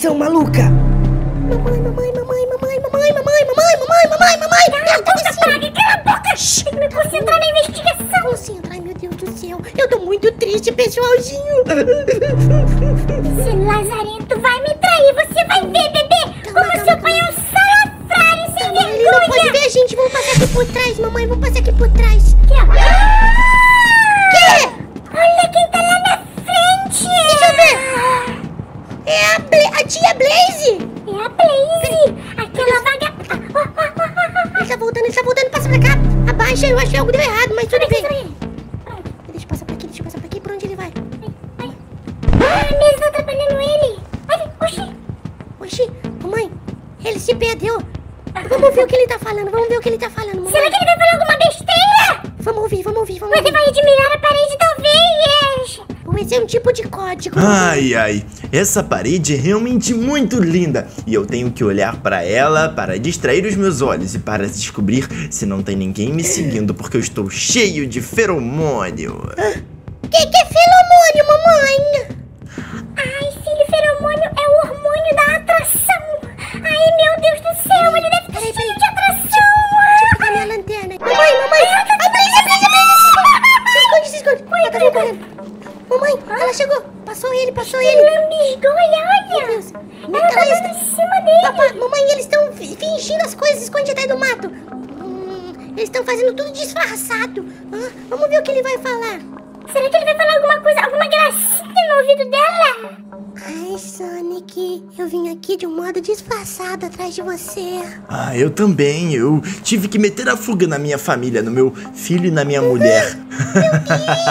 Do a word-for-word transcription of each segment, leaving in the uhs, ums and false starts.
investigação maluca. Mamãe, mamãe, mamãe, mamãe, mamãe, mamãe, mamãe, mamãe, mamãe, mamãe. Cala a boca, Praga, cala a boca. Tem que me concentrar na investigação. Concentrar, ai meu Deus do céu. Eu tô muito triste, pessoalzinho. Esse lazarento vai me trair. Você vai ver, bebê. Como calma, seu pai é um salafrário sem Ele vergonha. não pode ver a gente. Vamos passar aqui por trás, mamãe. Vamos passar aqui por trás. Aqui, ó. Que? Olha quem tá lá na frente. Deixa eu ver. É a, Bla a tia Blaze. É a Blaze. Aquela vaga... Ah, ah, ah, ah, ah. Ele tá voltando, ele tá voltando. Passa pra cá. Abaixa, eu achei algo deu errado, mas tudo bem. Pronto. Deixa eu passar por aqui, deixa eu passar por aqui. Por onde ele vai? Ai. Ah, a mesa tá atrapalhando ele. Ai, oxi. Oxi, mamãe, ele se perdeu. Vamos ver o que ele tá falando, vamos ver o que ele tá falando, mamãe. Será que ele vai falar alguma besteira? Vamos ouvir, vamos ouvir, vamos Você ouvir. vai admirar a parede, talvez. Esse é um tipo de código. Ai, ai, essa parede é realmente muito linda e eu tenho que olhar pra ela para distrair os meus olhos e para descobrir se não tem ninguém me seguindo porque eu estou cheio de feromônio. Que que é feromônio, mamãe? Ai, filho, feromônio é o hormônio da atração. Ai, meu Deus do céu, ele deve estar cheio de atração. Deixa eu pegar minha lanterna. Mamãe, mamãe. A Blaze, a Blaze, a Blaze. Se esconde, se esconde. Ela tá correndo. Mamãe, ela chegou. Passou ele, passou ele. Lambisgoia, olha. Meu Deus. Ela tá Ela dando em cima dele. Papai, mamãe, eles estão fingindo as coisas, esconde atrás do mato. Hum, eles estão fazendo tudo disfarçado. Ah, vamos ver o que ele vai falar. Será que ele vai falar alguma coisa, alguma gracinha no ouvido dela? Ai, Sonic, eu vim aqui de um modo disfarçado atrás de você. Ah, eu também, eu tive que meter a fuga na minha família, no meu filho e na minha mulher. Meu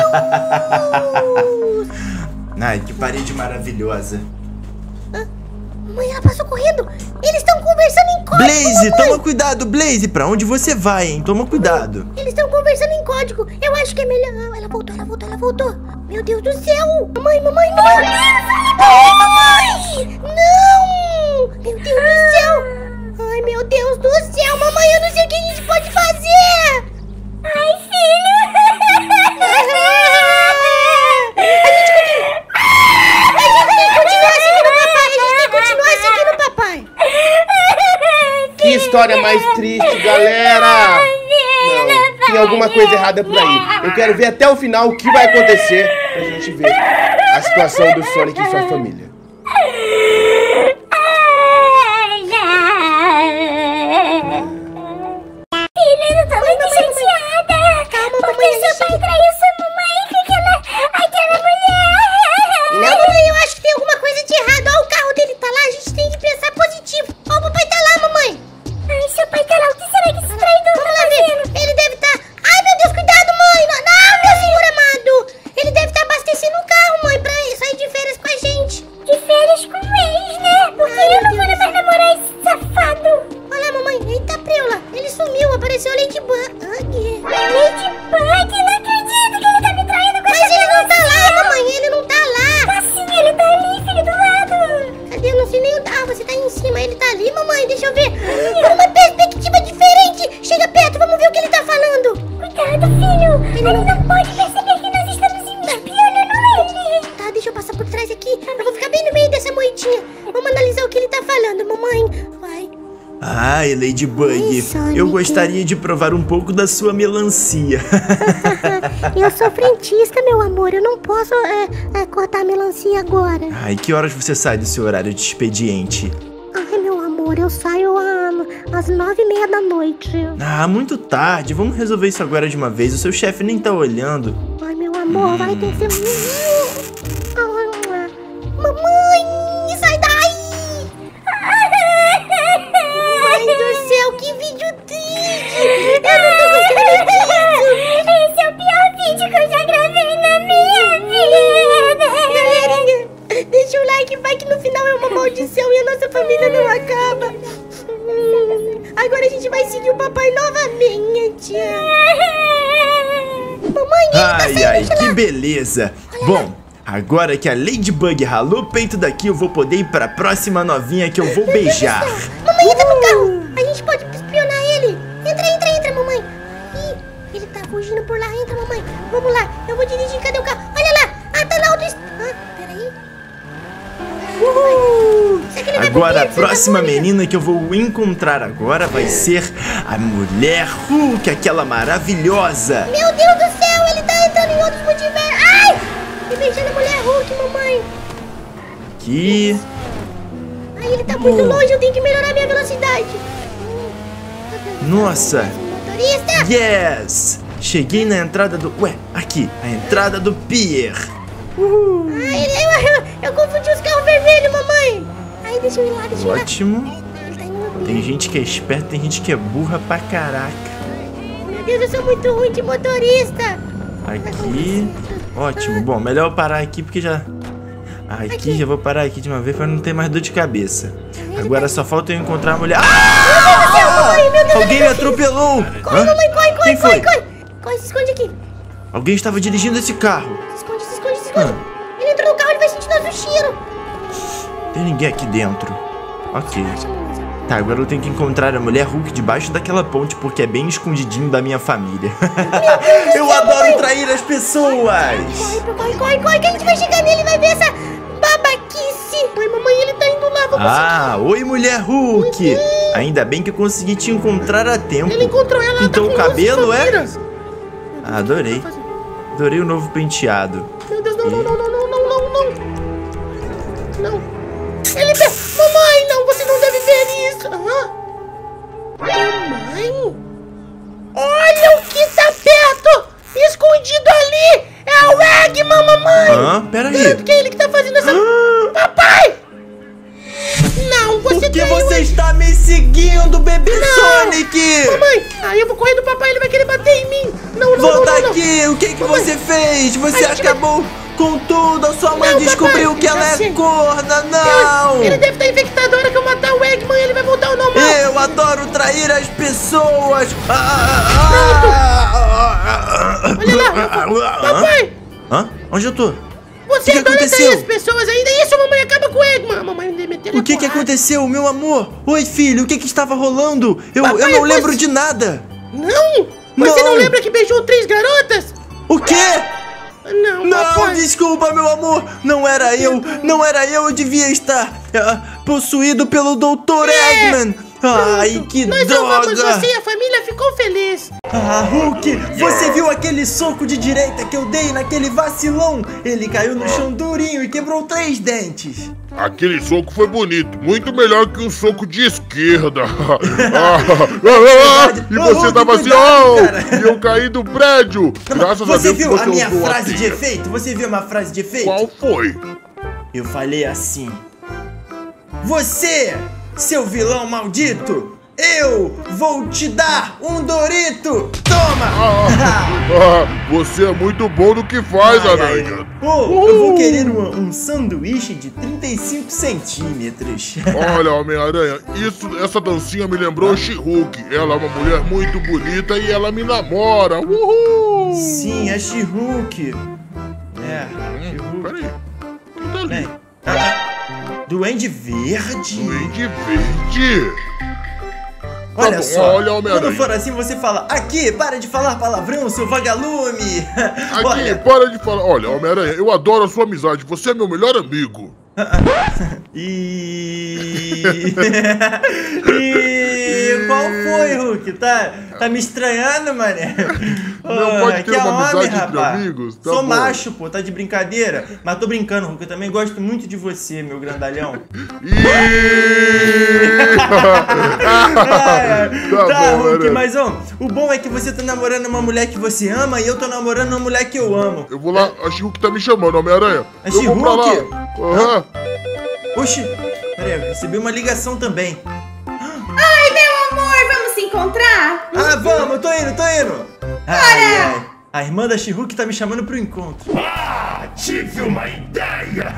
Deus! Ai, que parede maravilhosa. Ah, mãe, ela passou correndo. Eles estão conversando em código. Blaze, mamãe. toma cuidado, Blaze, pra onde você vai, hein? Toma cuidado. Eles estão conversando em código. Eu acho que é melhor. Ah, ela voltou, ela voltou, ela voltou. Meu Deus do céu! Mamãe, mamãe, mamãe! Meu Deus, mamãe! Não! Meu Deus do céu! Ai, meu Deus do céu! Mamãe, eu não sei o que a gente pode fazer! Ai, filho! A gente continua! A gente tem que continuar seguindo o papai! A gente tem que continuar seguindo o papai! Que história mais triste, galera! Não, tem alguma coisa errada por aí. Eu quero ver até o final o que vai acontecer pra gente ver a situação do Sonic e sua família. Filha, eu tô muito chateada. Calma, Porque mamãe, seu pai chega. traiu sua mamãe com aquela, aquela mulher. Não, mamãe, eu acho que tem alguma coisa de errado. Ó, o carro dele tá lá, a gente tem que pensar positivo. Ó, o papai tá lá, mamãe. Ai, seu pai tá lá. O que será que esse traidor tá Vamos lá ver. fazendo? Ele deve estar... Ai, meu Deus, cuidado, mãe. Não, não, meu senhor amado. Ele deve estar abastecendo o carro, mãe, pra sair de férias com a gente. De férias com o ex, né? Porque Ai, eu não meu vou Deus. mais namorar esse safado. Olha lá, mamãe. Eita, preula. Ele sumiu, apareceu o Ladybug. Ladybug, não acredito que ele tá me traindo com Mas essa ele não tá criancinha. lá, mamãe. Ele não tá lá. Tá sim, ele tá ali, filho, do lado. Cadê? Eu não sei nem onde. Ah, você tá aí em cima. Ele tá ali, mamãe. Deixa eu ver. Uma perspectiva diferente. Chega perto, vamos ver o que ele tá falando. Cuidado, filho. Ele não pode perceber que nós estamos espionando ele. Tá, deixa eu passar por trás aqui. Eu vou ficar bem no meio dessa moitinha. Vamos analisar o que ele tá falando, mamãe. Vai. Ai, Ladybug, Ai, Sonic. eu gostaria de provar um pouco da sua melancia. Eu sou frentista, meu amor. Eu não posso é, é, cortar a melancia agora. Ai, que horas você sai do seu horário de expediente? Ai, meu amor, eu saio ah, às nove e meia da noite. Ah, muito tarde. Vamos resolver isso agora de uma vez. O seu chefe nem tá olhando. Ai, meu amor, vai ter que ser... Ai, mamãe, sai daí! Ai do céu, que vídeo triste! Eu não tô gostando disso! Esse é o pior vídeo que eu já gravei na minha vida. Galerinha, deixa o like, vai que no final é uma maldição e a nossa família não acaba. Hum, agora a gente vai seguir o papai novamente. Mamãe, ele tá Ai, saindo ai, de lá. que beleza. Bom, agora que a Ladybug ralou o peito daqui, eu vou poder ir pra próxima novinha que eu vou beijar. Mamãe, entra no carro. A gente pode espionar ele. Entra, entra, entra, mamãe. Ih, ele tá fugindo por lá. Entra, mamãe. Vamos lá. Eu vou dirigir. Cadê o carro? Olha lá. Ah, tá na auto... Ah, peraí. Uhul. Será que ele Agora a próxima menina que eu vou encontrar agora vai ser a Mulher Hulk, aquela maravilhosa. Meu Deus do céu, ele tá entrando em outros multiversos. Ai! Me beijando a Mulher Hulk, mamãe. Aqui. Ai, ele tá muito longe, eu tenho que melhorar minha velocidade. Nossa. Motorista! Yes! Cheguei na entrada do... Ué, aqui, a entrada do pier. Uhul. Ai, eu, eu, eu confundi os carros vermelhos, mamãe. Ai, deixa eu ir lá, deixa eu ir lá. Ótimo. Ele tá indo no pier. Tem gente que é esperta, tem gente que é burra pra caraca. Meu Deus, eu sou muito ruim de motorista. Aqui. Ótimo. Bom, melhor eu parar aqui porque já... Aqui, Aqui. já vou parar aqui de uma vez pra não ter mais dor de cabeça. Agora só falta eu encontrar a mulher... Ah! Ai, meu Deus, Alguém me atropelou! Corre, Hã? mamãe, corre, corre, Quem corre, foi? corre. Corre, se esconde aqui. Alguém estava dirigindo esse carro. Se esconde, se esconde, se esconde. Ele entrou no carro, ele vai sentir nosso cheiro. Tem ninguém aqui dentro. Ok. Tá, agora eu tenho que encontrar a Mulher Hulk debaixo daquela ponte, porque é bem escondidinho da minha família. Eu adoro trair as pessoas! Corre, corre, corre, corre, que a gente vai chegar nele e vai ver essa babaquice. Ai, mamãe, ele tá indo lá, vamos. Ah, oi Mulher Hulk! Ainda bem que eu consegui te encontrar a tempo. Ele encontrou ela, ela Então tá o com cabelo luzes é? vampiras. Ah, adorei. Adorei o novo penteado. Meu Deus, não, não, não, não, não, não, não, não. Não. Ele vê. Mamãe, não, você não deve ver isso. Aham. Mamãe? Olha o que tá perto! Escondido ali! É o Eggman, mamãe! Hã? Pera aí. Tanto que é ele que tá fazendo essa... Papai! Não, você Por que traiu você ele. está me seguindo, bebê Não. Sonic? Mamãe, aí eu vou correr do papai, ele vai querer bater em mim. Não, não, Volta não, não, aqui, o que que Mamãe. você fez? Você A gente acabou com tudo, a sua mãe Não, descobriu papai, que ela já é sei. corna, não. não! Ele deve estar infectado, a hora que eu matar o Eggman, ele vai voltar ao normal. Eu adoro trair as pessoas! Ah, Olha lá, papai, Hã? Onde eu tô? você O que adora aconteceu? trair as pessoas ainda, e isso, mamãe, acaba com o Eggman. Mamãe me meteu O que que aconteceu, meu amor? Oi, filho, o que que estava rolando? Eu, eu Papai, não lembro você- de nada! Não, você não. Não. lembra que beijou três garotas? O quê? Não, Não, papai. desculpa, meu amor! Não era eu! Não era eu! Eu devia estar ah, possuído pelo doutor É. Eggman! Ai, que Nós salvamos droga! você e a família ficou feliz. Ah, Hulk, você viu aquele soco de direita que eu dei naquele vacilão? Ele caiu no chão durinho e quebrou três dentes. Aquele soco foi bonito, muito melhor que o soco de esquerda. Ah, ah, ah, e Ô, você Hulk, tava assim, cuidado, oh, cara. e eu caí do prédio. Graças a Você Deus que viu a você minha usou a frase de teia. efeito? Você viu uma frase de efeito? Qual foi? Eu falei assim: você, seu vilão maldito, eu vou te dar um Dorito! Toma! Ah, você é muito bom no que faz, Ai, ai. aranha. Oh, eu vou querer um, um sanduíche de trinta e cinco centímetros. Olha, Homem-Aranha, isso, essa dancinha me lembrou She-Hulk. Ela é uma mulher muito bonita e ela me namora. Uhul! Sim, é She-Hulk. É, Hum, She-Hulk. peraí, quem tá ali? Vem. Ah, Duende Verde? Duende Verde. Olha bom, só, olha, Homem-Aranha. quando for assim você fala: aqui, para de falar palavrão, seu vagalume. Aqui, Olha, para de falar. Olha, Homem-Aranha, eu adoro a sua amizade. Você é meu melhor amigo. E... e... Qual foi, Hulk? Tá, tá me estranhando, mané? Não pode ter que é uma homem, amizade entre rapaz. amigos? Tá Sou bom. macho, pô, tá de brincadeira? Mas tô brincando, Hulk, eu também gosto muito de você, meu grandalhão. Ai, ai. Tá Tá, bom, Hulk, Aranha. mas ó, o bom é que você tá namorando uma mulher que você ama e eu tô namorando uma mulher que eu amo. Eu vou lá, a She-Hulk tá me chamando, Homem-Aranha. A Eu vou pra lá. She-Hulk? Aham. Oxi, peraí, eu recebi uma ligação também. Ai, meu amor, vamos se encontrar? Ah, vamos, eu tô indo, tô indo. Ai, ai. A irmã da She-Hulk tá me chamando pro encontro. Ah, tive uma ideia!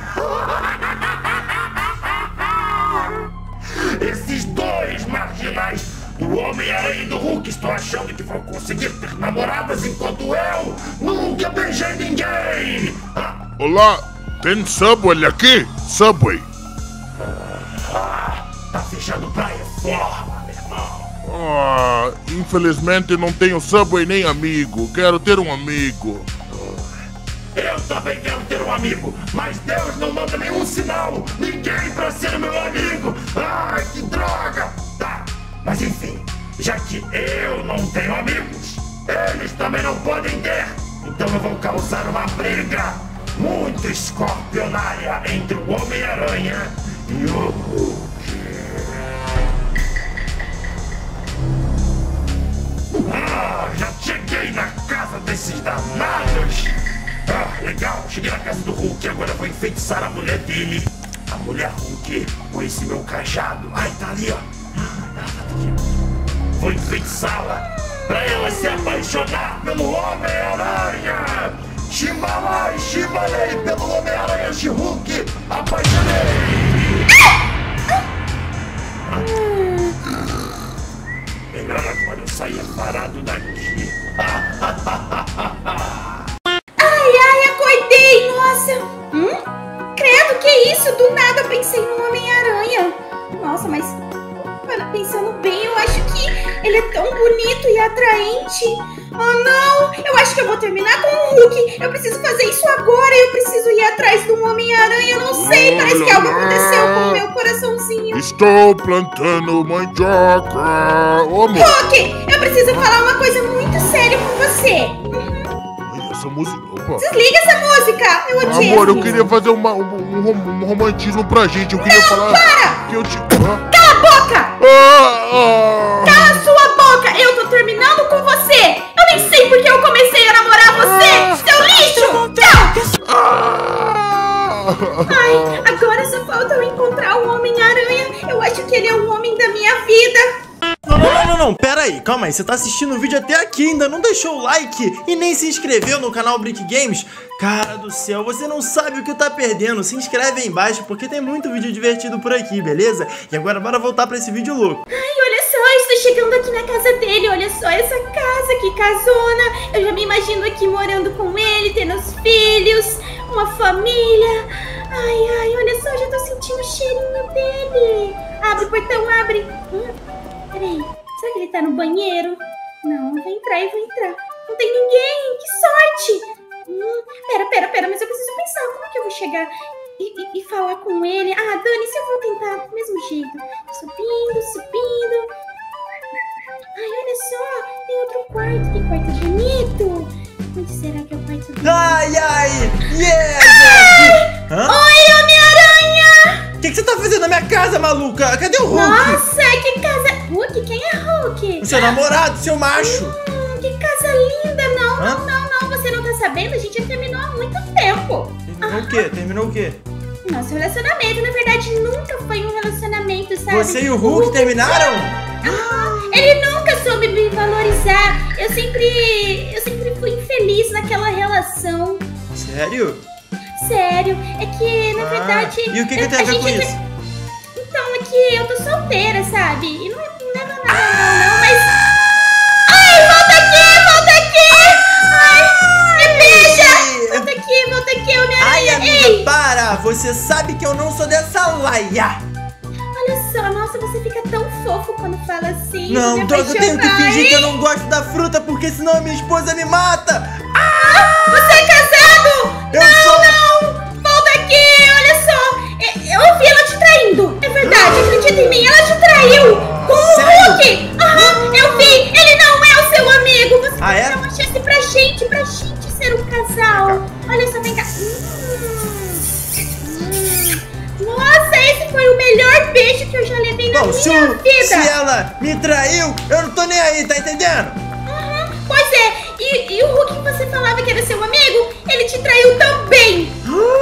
Esses dois marginais, o Homem-Aranha e do Hulk, estão achando que vão conseguir ter namoradas enquanto eu nunca beijei ninguém! Ah, Olá, tem Subway aqui? Subway. tá fechando pra reforma, meu irmão! Ah, infelizmente não tenho Subway nem amigo. Quero ter um amigo. Eu também quero ter um amigo, mas Deus não manda nenhum sinal. Ninguém pra ser meu amigo. Ai, que droga. Tá, mas enfim, já que eu não tenho amigos, eles também não podem ter. Então eu vou causar uma briga muito escorpionária entre o Homem-Aranha e o Hulk. Ah, já cheguei na casa desses danados. Ah, legal, cheguei na casa do Hulk. Agora vou enfeitiçar a mulher dele, a mulher Hulk, com esse meu cajado. Ai, tá ali, ó. Ah, tá, tá aqui. Vou enfeitiçá-la pra ela se apaixonar pelo Homem-Aranha. Chimalai, chimalei pelo Homem-Aranha de Hulk. Apaixonei. Melhor agora eu sair parado daqui. Ai, ai, acordei, nossa. Hum? Credo, que isso? Do nada eu pensei no Homem-Aranha. Nossa, mas pensando bem, eu acho que ele é tão bonito e atraente. Oh, não! Eu acho que eu vou terminar com o Hulk. Eu preciso fazer isso agora. Eu preciso ir atrás do Homem-Aranha. Eu não sei, parece que algo aconteceu com o meu coraçãozinho. Estou plantando mandioca. Ô, amor. Hulk, eu preciso falar uma coisa muito séria com você. Ai, essa música... Opa. Desliga essa música. Eu odiei. Amor, eu queria fazer uma, um, um, um romantismo pra gente. Eu queria não, falar... para! Que eu te... Ah. Cala a boca! Ah, ah. Cala sua boca! Eu tô terminando com você! Eu nem sei porque eu comecei a namorar você, ah. seu lixo! Não! Ah. Ai, agora só falta eu encontrar o Homem-Aranha. Eu acho que ele é o homem da minha vida. Não, não, não, não, não, pera aí, calma aí, você tá assistindo o vídeo até aqui, ainda não deixou o like e nem se inscreveu no canal Brick Games? Cara do céu, você não sabe o que tá perdendo, se inscreve aí embaixo porque tem muito vídeo divertido por aqui, beleza? E agora bora voltar pra esse vídeo louco. Ai, olha só, eu estou chegando aqui na casa dele, olha só essa casa, que casona. Eu já me imagino aqui morando com ele, tendo os filhos, uma família. Ai, ai, olha só, já tô sentindo o cheirinho dele. Abre o portão, abre. Hum. Peraí, será que ele tá no banheiro? Não, vou entrar e vou entrar. Não tem ninguém, que sorte! Hum, pera, pera, pera, mas eu preciso pensar, como é que eu vou chegar e, e, e falar com ele? Ah, dane-se, eu vou tentar do mesmo jeito. Subindo, subindo. Ai, olha só, tem outro quarto, que quarto bonito. Onde será que é o quarto dele? Ai, ai, yes! Ai! Hã? Oi, Homem-Aranha! O que, que você tá fazendo na minha casa, maluca? Cadê o Hulk? Nossa, que casa... Hulk? Quem é Hulk? O seu namorado, seu macho. Hum, que casa linda. Não, Hã? não, não, não. Você não tá sabendo? A gente já terminou há muito tempo. Terminou o quê? Terminou o quê? Nosso relacionamento, na verdade, nunca foi um relacionamento, sabe? Você e o Hulk, Hulk terminaram? Ah, ele nunca soube me valorizar. Eu sempre... Eu sempre fui infeliz naquela relação. Sério? Sério. É que, na ah, verdade... E o que, que tem a ver com gente... isso? Então, é que eu tô solteira, sabe? E não, não leva nada ah! não, não, mas... Ai, volta aqui, volta aqui! Ai, me beija! Volta aqui, volta aqui, Homem-Aranha! Ai, amiga, ei! para! Você sabe que eu não sou dessa laia! Olha só, nossa, você fica tão fofo quando fala assim. Não, Doug, eu tenho que fingir que eu não gosto da fruta, porque senão a minha esposa me mata! Ah! Você é casado? Eu não, sou... não! Volta aqui, olha só! Eu ouvi ela te traindo, é verdade, acredita em mim, ela te traiu! Com o Hulk! Aham, eu vi! Ele não é o seu amigo! Você ah, tem é? que dar uma chance pra gente, pra gente ser um casal! Olha só, vem cá! Hum, hum. Nossa, esse foi o melhor beijo que eu já levei na Bom, minha se, vida! Se ela me traiu, eu não tô nem aí, tá entendendo? Uhum, pois é, e, e o Hulk que você falava que era seu amigo, ele te traiu também!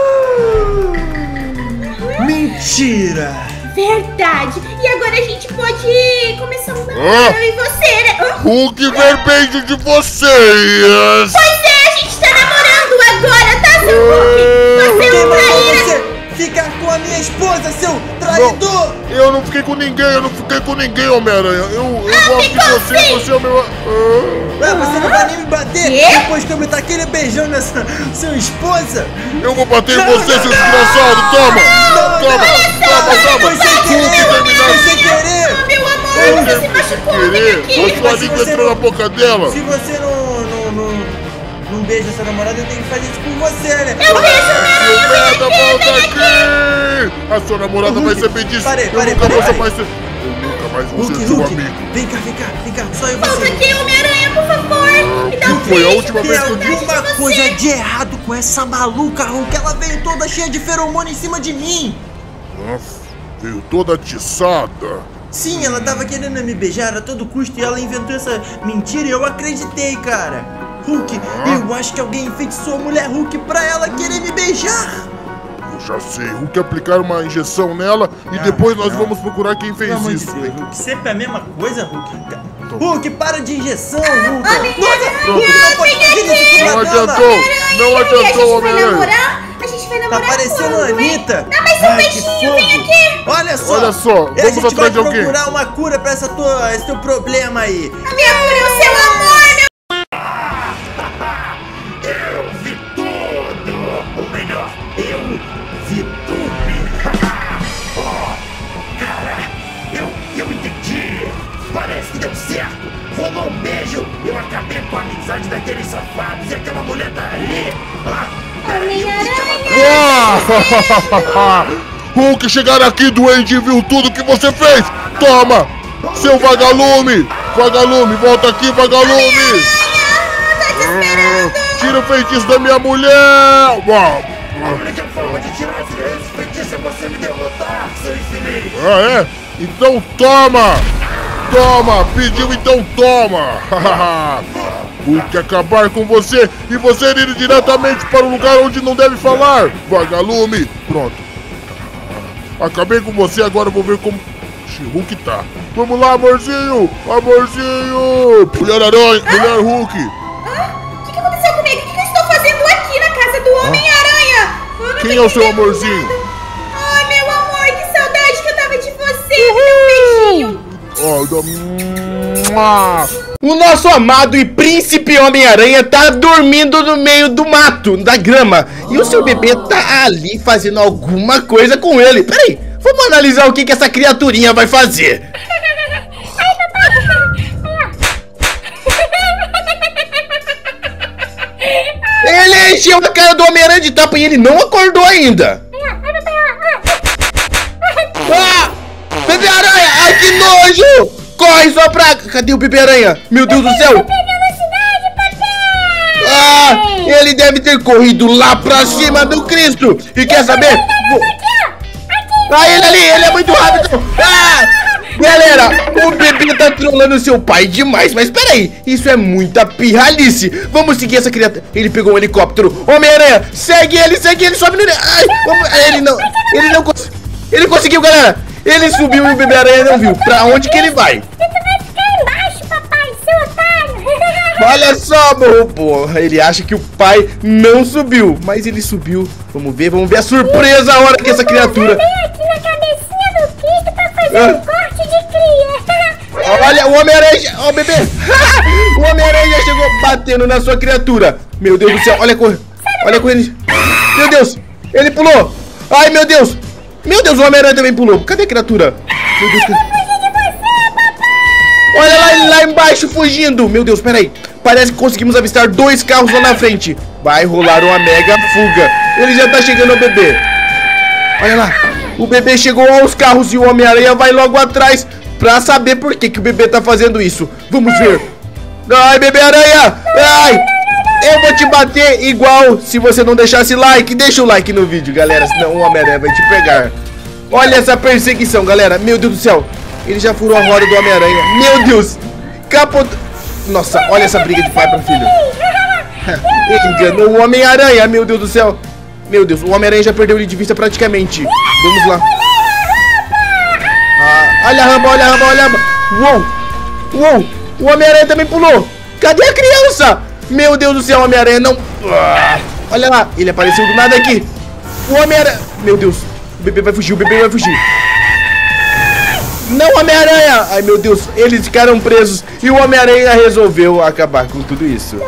Mentira! Verdade! E agora a gente pode começar um namoro, ah, eu e você, né? Ah, Hulk ver beijo de vocês! Pois é, a gente tá namorando agora, tá, seu Hulk? Você é um traíra! Ficar com a minha esposa, seu traidor! Não, eu não fiquei com ninguém, eu não fiquei com ninguém, Homem-Aranha. Eu, eu ah, gosto de você, sim. você é o meu... Ah. Ué, você não vai nem me bater Quê? depois que eu me taquei beijando essa sua esposa? Eu vou bater em você, não, seu desgraçado! Toma! Não, toma, não, toma, não, toma! Foi sem querer, foi sem querer! Ah, meu amor, você se machucou, vem aqui! A sua língua entrou na boca dela! Se você não... não, não... não beija sua namorada, eu tenho que fazer isso com você, né? Eu beijo, Nada, volta aqui! A sua namorada vai ser feiticeira. Parei, parei, Eu nunca parei, vou parei. mais ser... Eu nunca mais vou Hulk, ser seu Hulk, amigo. vem cá, vem cá, vem cá, só eu e Volta você. aqui, Homem-Aranha, por favor. Me dá um Que foi a beijo. última Tem vez que eu saudade alguma de você. coisa de errado com essa maluca, Hulk? Ela veio toda cheia de feromônio em cima de mim. Nossa, veio toda atiçada. Sim, ela tava querendo me beijar a todo custo e ela inventou essa mentira e eu acreditei, cara. Hulk, eu acho que alguém enfeitiçou a mulher Hulk pra ela querer me beijar. Eu já sei, Hulk aplicar uma injeção nela e Ah, depois nós não. vamos procurar quem fez Pelo amor isso. de Deus, Hulk, sempre a mesma coisa, Hulk. Hulk, para de injeção, Hulk. Homem-Aranha, Nossa, Hulk, não pode fazer isso com Não uma dama. adiantou, não E a gente adiantou, vai Homem-Aranha. namorar? A gente vai Tá namorar parecendo a quando, hein? Anitta. Dá mais um Ai, que beijinho, vem fogo. aqui. Olha só. Olha só, E a vamos gente vai atrás de alguém. procurar uma cura pra essa tua, esse teu problema aí. A minha cura é o seu amor, meu. Eu vi tudo! Ou melhor, eu vi tudo! Oh, cara, eu, eu entendi! Parece que deu certo! Rolou um beijo! Eu acabei com a amizade daqueles safados e aquela mulher dali! Ah, peraí, o que que ela fez? Ah! Hulk, chegaram aqui, doente, e viu tudo que você fez! Toma! Seu vagalume! Vagalume, volta aqui, vagalume! Ah, tira o feitiço da minha mulher! Uau! A única forma de tirar esse, esse feitiço é você me derrotar, seu infeliz! Ah, é? Então toma! Toma! Pediu, então toma! Hulk acabar com você e você ir diretamente para o lugar onde não deve falar! Vagalume! Pronto. Acabei com você, agora eu vou ver como Hulk tá. Vamos lá, amorzinho! Amorzinho! Mulher Aranha! Mulher Hulk! O que, que aconteceu comigo? O que, que eu estou fazendo aqui na casa do Homem-Aranha? Eu não Quem tô é o seu entendendo amorzinho? nada. Ai, meu amor, que saudade que eu tava de você. Me dá um beijinho. Ó, dá- O nosso amado e príncipe Homem-Aranha tá dormindo no meio do mato, da grama. E o seu bebê tá ali fazendo alguma coisa com ele. Peraí, vamos analisar o que, que essa criaturinha vai fazer. Ele encheu a cara do Homem-Aranha de tapa e ele não acordou ainda. Ah! Bebê-aranha! Ai, que nojo! Corre, sua praga! Cadê o bebê-aranha? Meu Deus do céu! Ah! Ele deve ter corrido lá pra cima do Cristo! E quer saber? Vou- Ah, ele ali! Ele é muito rápido! Ah! Galera, o bebê tá trolando seu pai demais, mas peraí, isso é muita pirralice. Vamos seguir essa criatura. Ele pegou um helicóptero. Homem-Aranha, segue ele, segue ele, sobe no... Ai, vamos... Ele não... Ele não conseguiu... Ele conseguiu, galera! Ele subiu e o bebê-aranha não viu. Pra onde que ele vai? Tu vai ficar embaixo, papai, seu otário. Olha só, meu porra. Ele acha que o pai não subiu, mas ele subiu. Vamos ver, vamos ver a surpresa a hora que essa criatura... Vem aqui na cabecinha do Cristo pra fazer Ah. um corte de cria. Olha, o Homem-Aranha... Ó, o bebê... O Homem-Aranha já chegou batendo na sua criatura. Meu Deus do céu, olha a cor... Olha a corrente... Meu Deus, ele pulou. Ai, meu Deus. Meu Deus, o Homem-Aranha também pulou. Cadê a criatura? Meu Deus, cadê? Olha lá, ele lá embaixo fugindo. Meu Deus, peraí. Parece que conseguimos avistar dois carros lá na frente. Vai rolar uma mega fuga. Ele já tá chegando ao bebê. Olha lá. O bebê chegou aos carros e o Homem-Aranha vai logo atrás pra saber por que, que o bebê tá fazendo isso. Vamos ver. Ai, bebê-aranha. Ai. Eu vou te bater igual se você não deixasse like. Deixa o like no vídeo, galera, senão o Homem-Aranha vai te pegar. Olha essa perseguição, galera. Meu Deus do céu. Ele já furou a roda do Homem-Aranha. Meu Deus. Capotou. Nossa, olha essa briga de pai para filho. Ele enganou o Homem-Aranha. Meu Deus do céu. Meu Deus, o Homem-Aranha já perdeu ele de vista praticamente. Vamos lá. Ah, olha a Ramba, olha a Ramba, olha a Ramba. Uou. Uou. O Homem-Aranha também pulou. Cadê a criança? Meu Deus do céu, o Homem-Aranha não... Ah, olha lá, ele apareceu do nada aqui. O Homem-Aranha... Meu Deus, o bebê vai fugir, o bebê vai fugir. Não, Homem-Aranha! Ai, meu Deus, eles ficaram presos e o Homem-Aranha resolveu acabar com tudo isso.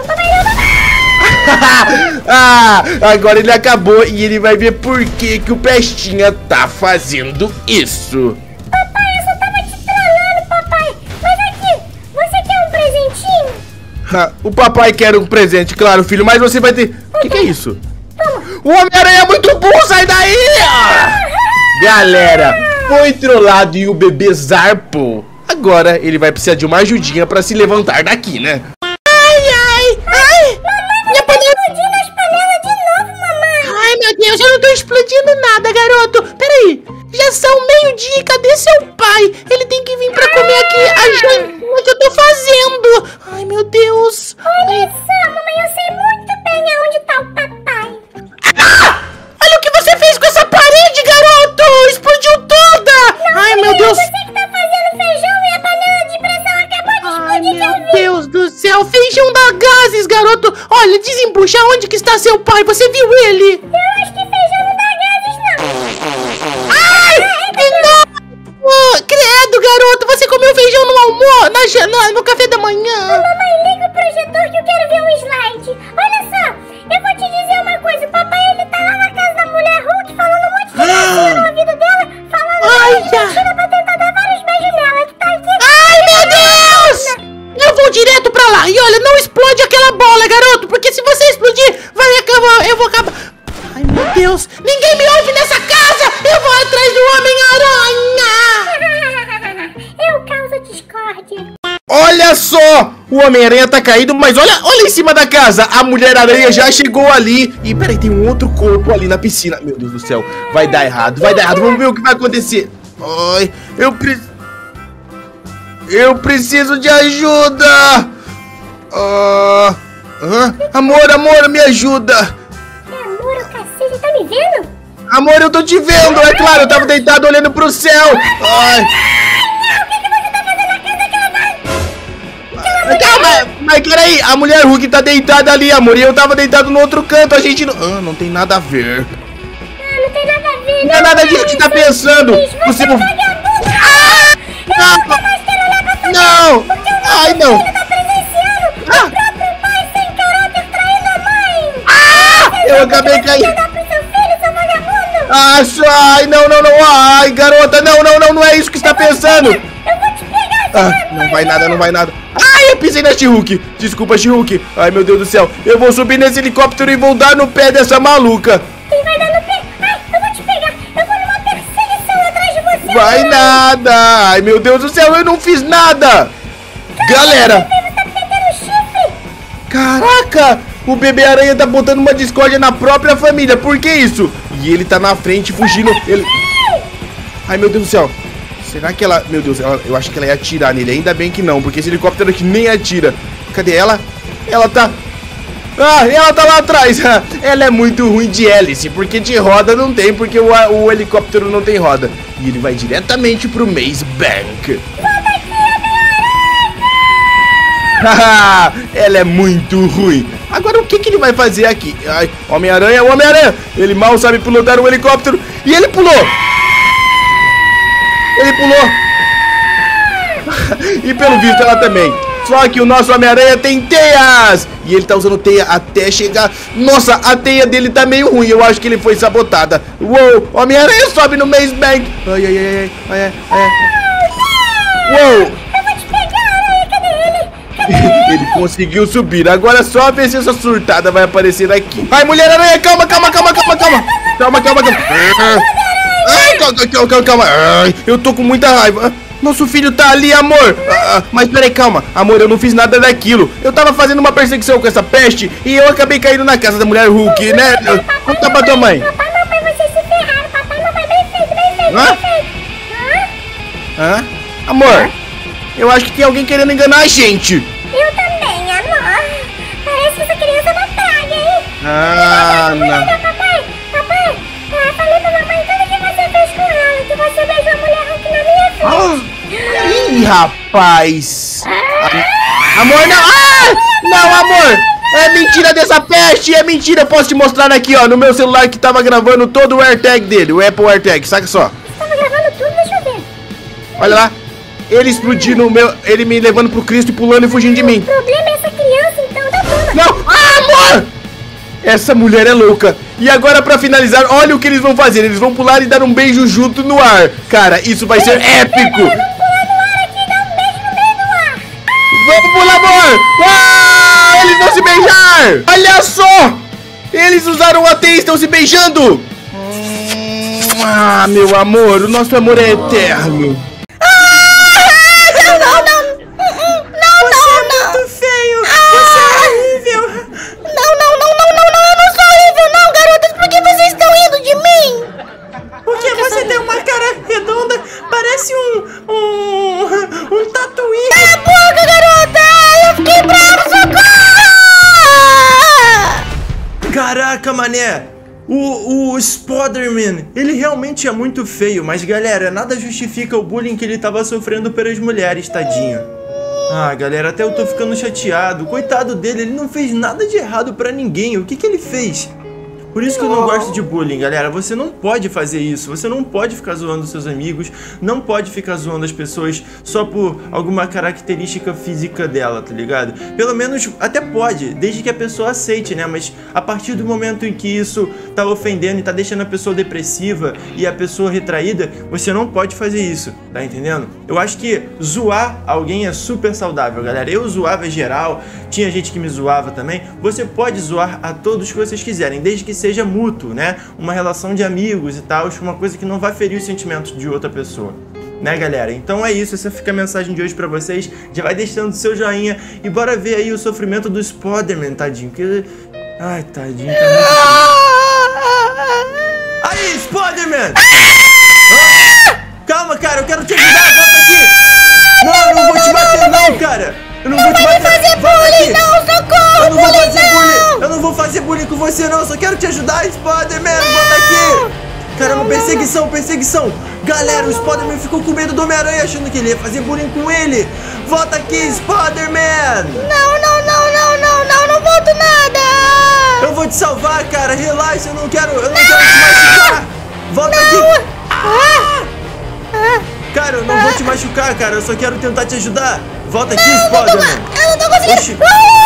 Ah, agora ele acabou e ele vai ver por que, que o Pestinha tá fazendo isso. Papai, eu só tava te trollando, papai. Mas aqui, você quer um presentinho? O papai quer um presente, claro, filho, mas você vai ter... O que, que é isso? O Homem-Aranha é muito burro, sai daí! Galera, foi trollado e o bebê zarpou. Agora ele vai precisar de uma ajudinha pra se levantar daqui, né? Ai, ai, ai! Minha panela explodindo as panelas de novo, mamãe. Ai, meu Deus, eu não tô explodindo nada, garoto. Peraí, já são meio-dia, cadê seu pai? Ele tem que vir pra comer aqui a jantinha que eu tô fazendo. Ai, meu Deus. Olha só, mamãe, eu sei muito bem aonde tá o papai. Ah! Olha o que você fez com essa parede, garoto! Explodiu toda! Não, ai, meu Deus. Você que tá fazendo feijão e a panela de pressão acabou de explodir. Ai, meu Deus do céu, feijão da gases, garoto. Olha, desembucha, onde que está seu pai? Você viu ele? Eu acho que feijão não dá gases, não. Ai, não! Oh, credo, garoto, você comeu feijão no almoço, na, jana, no café da manhã. Mamãe, liga o projetor que eu quero ver o slide. Olha só, eu vou te dizer uma coisa. O papai, ele tá lá na casa da mulher Hulk falando um monte de mentira no ouvido dela, falando um monte de mentira pra tentar dar vários beijos nela. Ele tá aqui. Ai, meu Deus! Eu vou direto pra lá. E olha, não explode aquela bola, garoto, porque se você explodir, vai acabar, eu vou acabar. Ai, meu Deus, ninguém me ouve nessa casa. Eu vou atrás do Homem-Aranha. Eu causo discórdia. Olha só! O Homem-Aranha tá caído, mas olha, olha em cima da casa. A Mulher-Aranha já chegou ali. E peraí, tem um outro corpo ali na piscina. Meu Deus do céu, vai dar errado, vai dar errado. Vamos ver o que vai acontecer. Ai, eu preciso... Eu preciso de ajuda. Ah, ah, amor, amor, me ajuda. Amor, o cacete, tá me vendo? Amor, eu tô te vendo, é claro, eu tava deitado olhando pro céu. Ai. Calma, mas peraí, a mulher Hulk tá deitada ali, amor, e eu tava deitado no outro canto, a gente não... Ah, não tem nada a ver. Ah, não tem nada a ver. Não é nada disso que tá pensando. Você não... Ah! Não! Não! Ai, não! Tá presenciando Ah! o próprio pai sem caráter traindo a mãe. Ah! Eu acabei caindo. Dá pro seu filho, seu vagabundo. Ah, ai, não, não, não. Ai, garota, não, não, não, não é isso que você tá pensando. Eu vou te pegar. Ah, não vai nada, não vai nada. Ai, eu pisei na She-Hulk. Desculpa, She-Hulk. Ai, meu Deus do céu. Eu vou subir nesse helicóptero e vou dar no pé dessa maluca. Quem vai dar no pé? Ai, eu vou te pegar. Eu vou numa perseguição atrás de você. Vai nada. Ai, meu Deus do céu, eu não fiz nada. Galera. Você tá metendo chifre. Caraca, o bebê aranha tá botando uma discórdia na própria família. Por que isso? E ele tá na frente fugindo. Ele... Ai, meu Deus do céu. Será que ela... Meu Deus, ela... eu acho que ela ia atirar nele. Ainda bem que não, porque esse helicóptero aqui nem atira. Cadê ela? Ela tá... Ah, ela tá lá atrás. Ela é muito ruim de hélice, porque de roda não tem, porque o, o helicóptero não tem roda. E ele vai diretamente pro Maze Bank. Haha, ela é muito ruim. Agora o que, que ele vai fazer aqui? Ai, Homem-Aranha, o Homem-Aranha. Ele mal sabe pilotar um helicóptero. E ele pulou. Ele pulou. E pelo visto ela também. Só que o nosso Homem-Aranha tem teias. E ele tá usando teia até chegar. Nossa, a teia dele tá meio ruim. Eu acho que ele foi sabotada. Uou, Homem-Aranha sobe no Maze Bank. Ai, ai, ai, ai, ai, ai. Uou. Eu vou te pegar, Aranha. Cadê ele? Cadê Ele conseguiu subir. Agora só ver se essa surtada vai aparecer aqui. Ai, Mulher-Aranha, calma, calma, calma, calma, calma. Calma, calma, calma. Ai, calma, calma, calma, calma. Ai, eu tô com muita raiva. Nosso filho tá ali, amor. Ah, mas peraí, calma. Amor, eu não fiz nada daquilo. Eu tava fazendo uma perseguição com essa peste e eu acabei caindo na casa da mulher Hulk, né? Conta pra tua mãe. Papai, mamãe, vocês se ferraram. Papai, mamãe, bem feito, bem feito, Hã? bem feito. Hã? Hã? Amor, eu acho que tem alguém querendo enganar a gente. Eu também, amor. Parece essa criança da praga, hein? Ah, não. Olha, papai, papai, ah, falei pra mamãe tudo que você fez com ela, que você beijou a mulher Hulk na minha frente. Ah, ih, rapaz. Ah, amor, não. Ah, não, amor. É mentira dessa peste, é mentira. Eu posso te mostrar aqui, ó, no meu celular que tava gravando todo o AirTag dele, o Apple AirTag, saca só. Você tava gravando tudo, deixa eu ver. Olha lá. Ele explodindo o meu, ele me levando pro Cristo e pulando e fugindo de mim. O problema é essa criança, então, da dona. Não! Ah, amor! Essa mulher é louca. E agora pra finalizar, olha o que eles vão fazer. Eles vão pular e dar um beijo junto no ar. Cara, isso vai ser épico. Vamos pular no ar aqui e dar um beijo no meio do ar. Vamos pular, amor! Ah! vão se beijar! Olha só! Eles usaram a teia e estão se beijando! Ah, meu amor, o nosso amor é eterno. Não, não, não! Não, Você não, é não! muito feio! Você é horrível! Não, não, não, não, não, não! Eu não sou horrível, não, garotas! Por que vocês estão rindo de mim? Porque você tem uma cara redonda, parece um... um... um tatuí! Cala a boca, garota! Eu fiquei bravo, socorro! Caraca, mané! O, o Spider-Man, ele realmente é muito feio, mas galera, nada justifica o bullying que ele tava sofrendo pelas mulheres, tadinho. Ah, galera, até eu tô ficando chateado. Coitado dele, ele não fez nada de errado pra ninguém. O que que ele fez? Por isso que eu não gosto de bullying, galera. Você não pode fazer isso. Você não pode ficar zoando seus amigos. Não pode ficar zoando as pessoas só por alguma característica física dela, tá ligado? Pelo menos até pode, desde que a pessoa aceite, né? Mas a partir do momento em que isso tá ofendendo e tá deixando a pessoa depressiva e a pessoa retraída, você não pode fazer isso, tá entendendo? Eu acho que zoar alguém é super saudável, galera. Eu zoava geral, tinha gente que me zoava também. Você pode zoar a todos que vocês quiserem, desde que seja mútuo, né? Uma relação de amigos e tal, uma coisa que não vai ferir os sentimentos de outra pessoa, né, galera? Então é isso, essa fica a mensagem de hoje pra vocês. Já vai deixando seu joinha e bora ver aí o sofrimento do Spider-Man, tadinho, que... Ai, tadinho, tá muito... Aí, Spider-Man! Ah! Calma, cara, eu quero te ajudar, volta aqui! Não, eu não vou te bater não, cara! Eu não vou te bater! Fazer bullying, não, socorro! Eu não vou Bullying, fazer não! bullying! Eu não vou fazer bullying com você não, só quero te ajudar, Spider-Man! Volta aqui! Caramba, perseguição, perseguição! Galera, o Spider-Man ficou com medo do Homem-Aranha, achando que ele ia fazer bullying com ele! Volta aqui, Spider-Man! Não, não, não, não, não, não, não volto nada! Eu vou te salvar, cara, relaxa, eu não quero, eu não, quero te machucar! Volta aqui! Ah! Ah! Cara, eu não vou te machucar, cara, eu só quero tentar te ajudar! Volta aqui, Eu não tô, Spider-Man! eu não tô conseguindo! Oxi.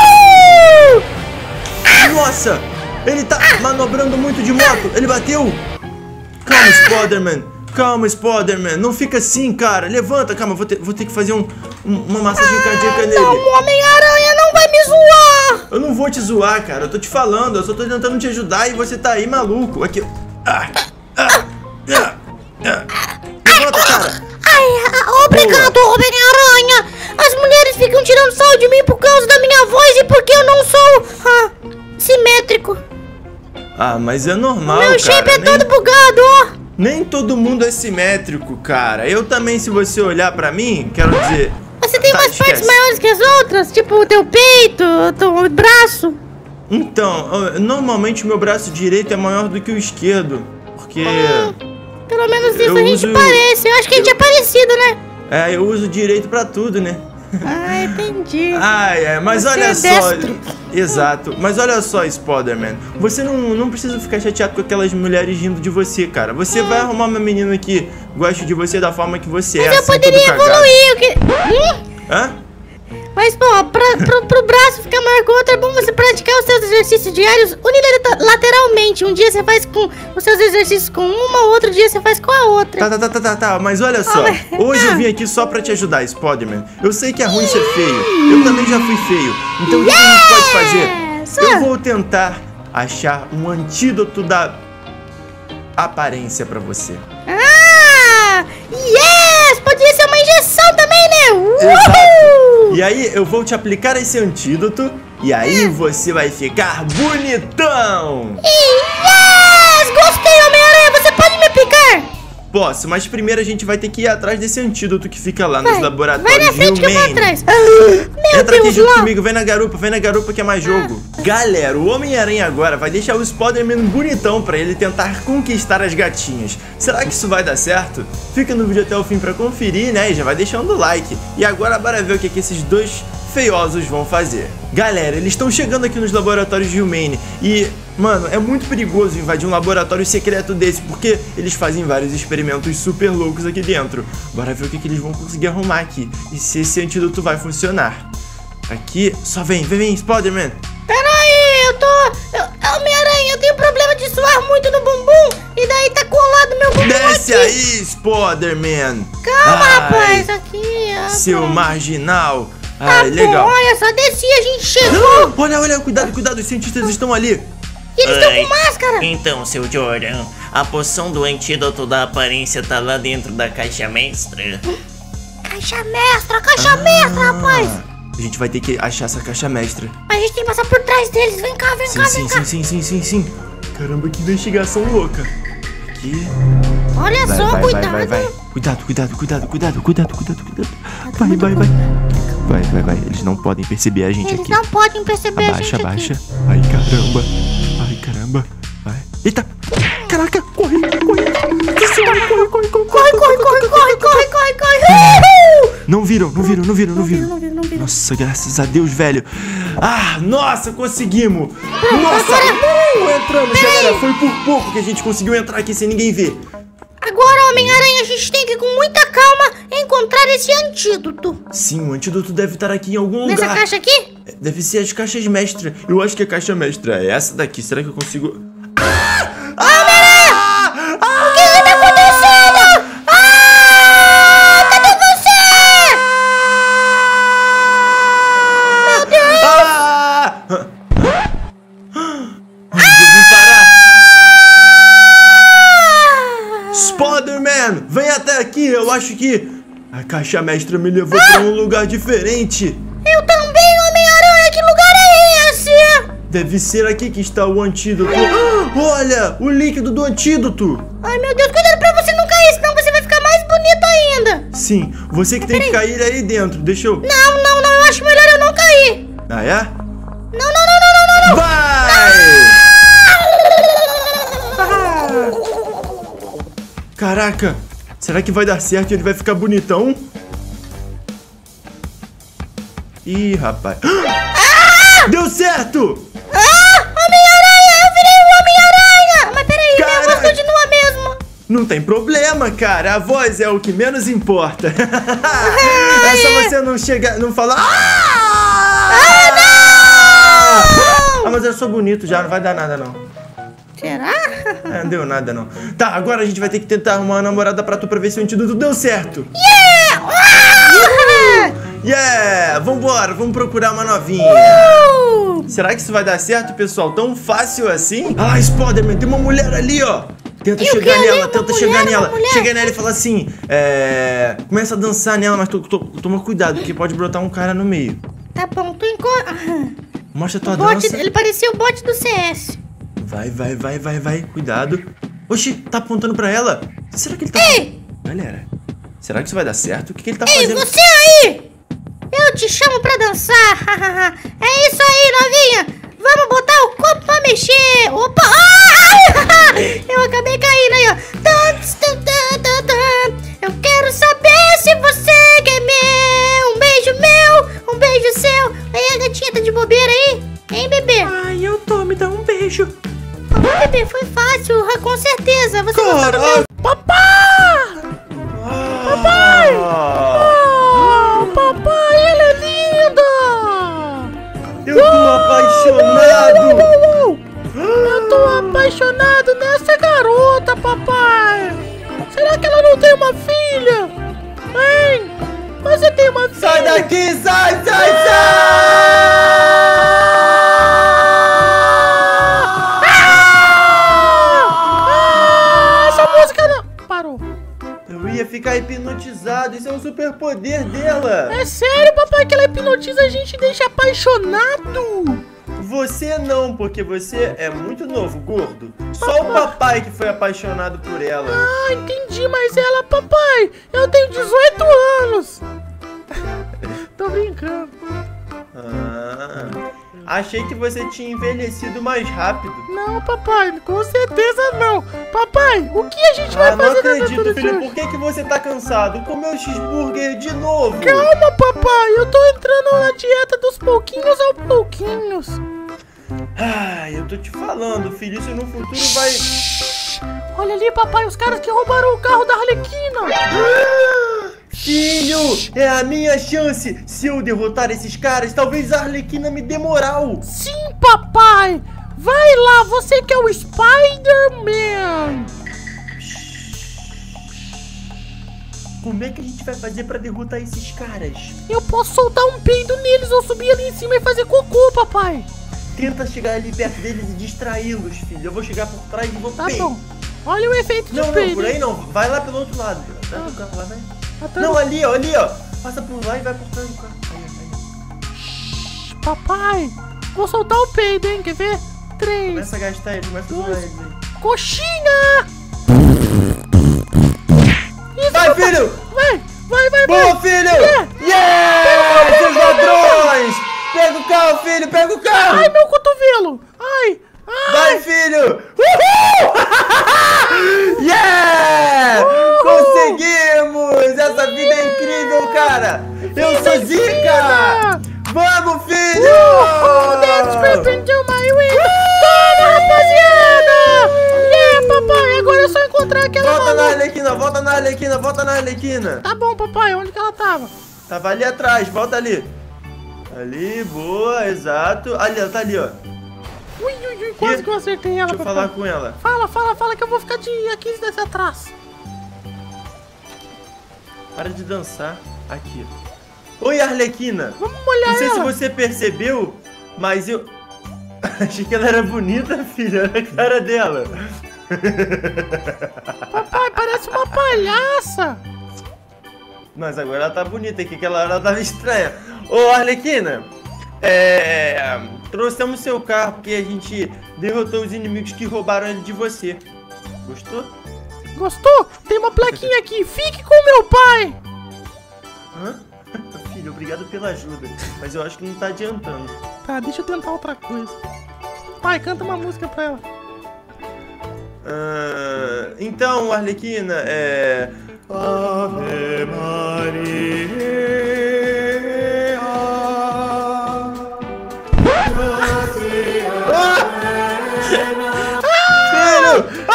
Uh! Nossa! Ele tá manobrando muito de moto! Ele bateu! Calma, Spider-Man! Calma, Spider-Man! Não fica assim, cara! Levanta! Calma, vou ter, vou ter que fazer um, um, uma massagem cardíaca nele! Não, o Homem-Aranha não vai me zoar! Eu não vou te zoar, cara! Eu tô te falando! Eu só tô tentando te ajudar e você tá aí maluco! Aqui! Ah, ah, ah, ah. Levanta, cara! Ai, obrigado, Homem-Aranha! As mulheres ficam tirando sarro de mim por causa da minha voz e porque eu não sou ah, simétrico. Ah, mas é normal, Meu cara! shape é nem, todo bugado, ó! nem todo mundo é simétrico, cara! Eu também, se você olhar pra mim, quero dizer... Você tem Tá, umas partes esquece. maiores que as outras, tipo o teu peito, o teu braço. Então, eu- normalmente o meu braço direito é maior do que o esquerdo, porque... Pelo menos isso Eu a gente uso- parece. Eu acho que a gente é parecido, né? É, eu uso direito pra tudo, né? Ah, entendi. Ai, é, mas Você olha é só... destro. Exato, mas olha só, Spider-Man, você não, não precisa ficar chateado com aquelas mulheres rindo de você, cara. Você vai arrumar uma menina que goste de você da forma que você é, Mas eu assim, poderia todo cagado. evoluir. Eu que... Hum? Hã? Mas, pô, pra, pro, pro braço ficar maior que o outro, é bom você praticar os seus exercícios diários unilateralmente. Um dia você faz com os seus exercícios com uma, outro dia você faz com a outra. Tá, tá, tá, tá, tá, tá, mas olha só, mas- hoje eu vim aqui só pra te ajudar, Spider-Man. Eu sei que é ruim ser feio, eu também já fui feio. Então o que a gente pode fazer? Yes! Eu vou tentar achar um antídoto da aparência pra você. Ah! Yes! Podia ser uma injeção também, né? Uhul! Exato! E aí eu vou te aplicar esse antídoto e aí você vai ficar bonitão! Yes! Gostei, Homem-Aranha! Você pode me aplicar? Posso, mas primeiro a gente vai ter que ir atrás desse antídoto que fica lá nos Vai, laboratórios vai na frente que eu vou Human. atrás. Meu Entra aqui Deus, junto lá. comigo, vem na garupa, vem na garupa que é mais jogo. Galera, o Homem-Aranha agora vai deixar o Spider-Man bonitão pra ele tentar conquistar as gatinhas. Será que isso vai dar certo? Fica no vídeo até o fim pra conferir, né? E já vai deixando o like. E agora bora ver o que, que esses dois feiosos vão fazer. Galera, eles estão chegando aqui nos laboratórios de Humane e, mano, é muito perigoso invadir um laboratório secreto desse, porque eles fazem vários experimentos super loucos aqui dentro. Bora ver o que, que eles vão conseguir arrumar aqui e se esse antídoto vai funcionar. Aqui, só vem, vem, vem, Spider-Man. Peraí, eu tô... eu- Homem-Aranha, eu tenho problema de suar muito no bumbum e daí tá colado meu bumbum Desce aqui. aí, Spider-Man. Calma, Ai, rapaz, aqui, ó. seu pronto. marginal. Ah, legal. Bom, olha só, desci, a gente chegou. Olha, olha, cuidado, cuidado, os cientistas estão ali. E eles estão Ai, com máscara. Então, seu Jordan, a poção do antídoto da aparência tá lá dentro da caixa mestra. Caixa mestra, caixa mestra, rapaz. A gente vai ter que achar essa caixa mestra. A gente tem que passar por trás deles. Vem cá, vem Sim, cá, sim, vem sim, cá. sim, sim, sim, sim. Caramba, que investigação louca. Aqui. Olha Vai, só, vai, cuidado. vai, vai, vai. Cuidado, cuidado, cuidado, cuidado, cuidado, cuidado, cuidado. Vai, vai, vai. Vai, vai, vai. Eles não podem perceber a gente Eles aqui. não podem perceber a Abaixa, gente abaixa. aqui. Ai, caramba. Ai, caramba. Vai. Eita. Caraca, corre, corre. Corre, corre, corre, corre, Corre, corre, corre, corre, corre, corre, corre. Uhul! Não viram, não viram, não viram, não viram. Não viram, não viram. Nossa, graças a Deus, velho. Ah, nossa, conseguimos. Nossa, uh, entramos, galera. Foi por pouco que a gente conseguiu entrar aqui sem ninguém ver. Agora, Homem-Aranha, a gente tem que, com muita calma, encontrar esse antídoto. Sim, o antídoto deve estar aqui em algum Nessa lugar. caixa aqui? Deve ser as caixas mestra. Eu acho que a caixa mestra é essa daqui. Será que eu consigo... Ah! Ah! Ah! O que tá acontecendo? Ah! Cadê você? Meu Deus! Ah! Onde eu vim parar? Spider-Man, vem até aqui. Eu acho que a caixa mestra me levou pra um lugar diferente. Eu também, Homem-Aranha. Que lugar é esse? Deve ser aqui que está o antídoto. Olha, o líquido do antídoto. Ai, meu Deus, cuidado pra você não cair, senão você vai ficar mais bonito ainda. Sim, você que tem que cair aí dentro. Deixa eu... Não, não, não, eu acho melhor eu não cair. Ah, é? Não, não, não, não, não, não, não. Vai! Caraca, será que vai dar certo e ele vai ficar bonitão? Ih, rapaz. Ah! Deu certo! Ah, Homem-Aranha, eu virei o Homem-Aranha. Mas peraí, minha voz Caraca. continua a mesma. Não tem problema, cara. A voz é o que menos importa. É só você não chegar, não falar. Ah, não! Ah, mas eu sou bonito já, não vai dar nada não. Será? É, não deu nada não. Tá, agora a gente vai ter que tentar arrumar uma namorada pra tu pra ver se o antídoto deu certo. Yeah! Ah! Yeah! Vambora, vamos procurar uma novinha. Uh! Será que isso vai dar certo, pessoal? Tão fácil assim? Ah, Spider-Man, tem uma mulher ali, ó. Tenta E o chegar que? nela, Uma tenta mulher, chegar uma nela. mulher? Chega nela e fala assim, é... Começa a dançar nela, mas to, to, toma cuidado, porque pode brotar um cara no meio. Tá bom, tu encontra. Mostra a tua Bot, dança. ele parecia o bot do C S. Vai, vai, vai, vai, vai. Cuidado. Oxi, tá apontando pra ela. Será que ele tá... Ei! Galera, será que isso vai dar certo? O que, que ele tá Ei, fazendo? você aí! Eu te chamo pra dançar. É isso aí, novinha. Vamos botar o corpo pra mexer. Opa! Ah! Eu acabei caindo aí, ó. Eu quero saber se você quer meu. Um beijo meu, um beijo seu. Aí, a gatinha tá de bobeira aí? Hein, bebê? Ai, eu tô, me dá um beijo. Ah, bebê, foi fácil, ah, com certeza. Você gostou do Caralho. meu... Papai! Papai! Oh, papai, ele é lindo! Eu tô apaixonado! Eu tô apaixonado nessa garota, papai! Será que ela não tem uma filha? Hein? Você tem uma filha? Sai daqui, sai, sai, sai! Ah, essa música não... Parou. Eu ia ficar hipnotizado, isso é um superpoder dela! É sério, papai, que ela hipnotiza a gente e deixa apaixonado? Você não, porque você é muito novo, gordo. Só o papai que foi apaixonado por ela. Ah, entendi, mas ela, papai, eu tenho dezoito anos. Tô brincando. Ah, achei que você tinha envelhecido mais rápido. Não, papai, com certeza não. Papai, o que a gente vai Ah, não fazer na acredito, aventura de filho. hoje? Por que, que você tá cansado? Comeu o cheeseburger de novo. Calma, papai, eu tô entrando na dieta dos pouquinhos aos pouquinhos. Ah, eu tô te falando, filho, isso no futuro vai... Olha ali, papai, os caras que roubaram o carro da Arlequina. Ah, filho, é a minha chance. Se eu derrotar esses caras, talvez a Arlequina me dê moral. Sim, papai. Vai lá, você que é o Spider-Man. Como é que a gente vai fazer pra derrotar esses caras? Eu posso soltar um peido neles ou subir ali em cima e fazer cocô, papai. Tenta chegar ali perto deles e distraí-los, filho. Eu vou chegar por trás e vou Tá pei. bom. Olha o efeito de Não, peido. não, por aí não. Vai lá pelo outro lado. Tá no carro lá, vai. Tá Não, ali, ó, ali, ó. Passa por lá e vai por trás do carro. Aí, aí. Shhh, papai. Vou soltar o peido, hein? Quer ver? Três. Começa a gastar ele, começa a usar ele aí. Coxinha! Isso, Vai, papai. filho! Vai, vai, vai, Boa, vai. filho! Yeah! Yeah! Seus ladrões! Pega o carro, filho! Pega o carro! Ai, meu cotovelo! Ai! Ai! Vai, filho! Uhul! Yeah! Uhul! Conseguimos! Essa vida é incrível, cara! Eu sou Zica! Vamos, filho! Uhul! That's creeping to my way! Toma, rapaziada! Yeah, papai! Agora é só encontrar aquela Volta na maluca. Arlequina, volta na Arlequina, volta na Arlequina! Tá bom, papai. Onde que ela tava? Tava ali atrás, volta ali. Ali, boa, exato. Ali, ela tá ali, ó. Ui, ui, ui. Quase que eu acertei ela, Deixa eu papai. falar com ela. Fala, fala, fala que eu vou ficar de aqui desse atrás. Para de dançar. Aqui. Oi, Arlequina. Vamos molhar Não sei ela. se você percebeu, mas eu... Achei que ela era bonita, filha. Olha a cara dela. Papai, parece uma palhaça. Mas agora ela tá bonita. Aqui, aquela hora ela tava estranha. Ô, Arlequina. É... Trouxemos seu carro porque a gente derrotou os inimigos que roubaram ele de você. Gostou? Gostou? Tem uma plaquinha aqui. Fique com meu pai. Hã? Filho, obrigado pela ajuda. Mas eu acho que não tá adiantando. Tá, deixa eu tentar outra coisa. Pai, canta uma música pra ela. Ah, então, Arlequina, é... Ave Maria. Filho!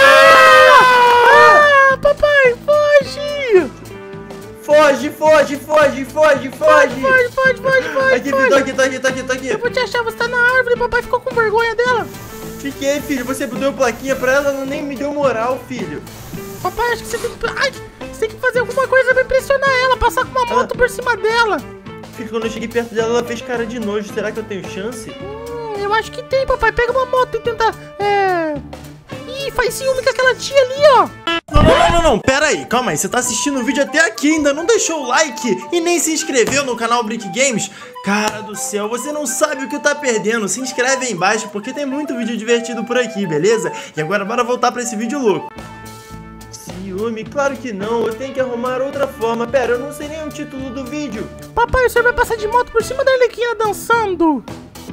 Ah, papai, foge! Foge, foge, foge, foge, foge! Foge, foge, foge, foge, Aqui, foge. tô aqui, tô aqui, tô aqui, tô aqui. Eu vou te achar, você tá na árvore, papai ficou com vergonha dela. Fiquei, filho, você deu plaquinha pra ela, ela nem me deu moral, filho. Papai, acho que você tem que... Ai, você tem que fazer alguma coisa pra impressionar ela, passar com uma moto por cima dela. Filho, quando eu cheguei perto dela, ela fez cara de nojo. Será que eu tenho chance? Hum, eu acho que tem, papai. Pega uma moto e tenta... É... Ih, faz ciúme com aquela tia ali, ó. Não, não, não, não, não, pera aí, calma aí, você tá assistindo o vídeo até aqui, ainda não deixou o like e nem se inscreveu no canal Brick Games? Cara do céu, você não sabe o que tá perdendo, se inscreve aí embaixo porque tem muito vídeo divertido por aqui, beleza? E agora bora voltar pra esse vídeo louco. Ciúme? Claro que não, eu tenho que arrumar outra forma, pera, eu não sei nem o título do vídeo. Papai, o senhor vai passar de moto por cima da Arlequina dançando.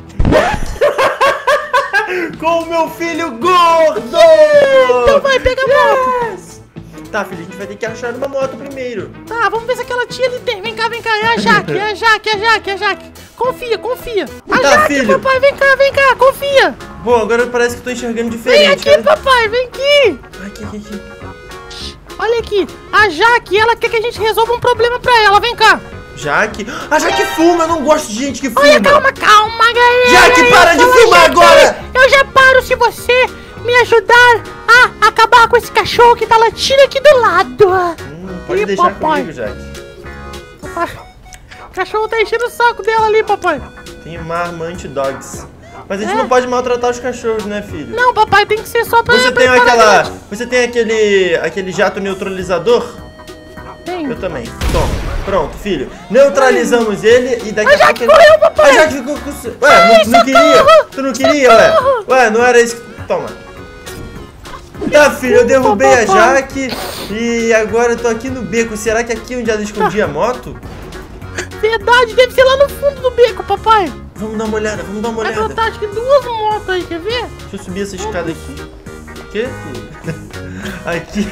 Com o meu filho gordo! Então vai, pega a moto. Tá, filho, a gente vai ter que achar uma moto primeiro. Tá, vamos ver se aquela tia ali tem. Vem cá, vem cá. É a Jaque, é a Jaque, é a Jaque, é a Jaque. Confia, confia. A Tá, Jaque, filho. papai, vem cá, vem cá, confia. Bom, agora parece que eu tô enxergando Vem diferente. aqui, cara. papai, vem aqui. Aqui, aqui, aqui. Olha aqui, a Jaque, ela quer que a gente resolva um problema pra ela. Vem cá. Jaque? A Jaque fuma, eu não gosto de gente que fuma. Olha, calma, calma, galera. Jaque, para de Fala, fumar Jaque. agora. Eu já paro se você me ajudar a acabar com esse cachorro que tá latindo aqui do lado. Hum, pode Ih, deixar papai. comigo, Jaque. Papai, o cachorro tá enchendo o saco dela ali, papai. Tem uma arma anti-dogs. Mas a gente É? não pode maltratar os cachorros, né, filho? Não, papai, tem que ser só pra... Você pra tem parar aquela... de- Você tem aquele... Aquele jato neutralizador? Tem. Eu também. Toma. Pronto, filho. Neutralizamos ele e daqui A a Jaque pouco... correu, papai. A Jaque ficou com... Ué, não, não queria? Tu não queria, ué? Ué, não era isso que... Toma. Tá, filho, eu derrubei a papai. Jaque e agora eu tô aqui no beco. Será que aqui é onde ela escondia a moto? Verdade, deve ser lá no fundo do beco, papai. Vamos dar uma olhada, vamos dar uma Vai olhada. brotar acho que duas motos aí, quer ver? Deixa eu subir essa escada aqui. O quê? Aqui.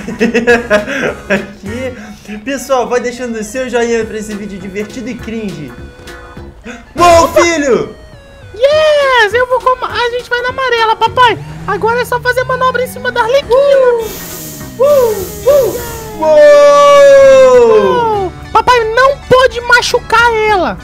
Aqui. Pessoal, vai deixando o seu joinha pra esse vídeo divertido e cringe. Bom, filho! Yes, eu vou com... A gente vai na amarela, papai. Agora é só fazer manobra em cima da Arlequina. Uh, uh, uou! Oh, papai não pode machucar ela.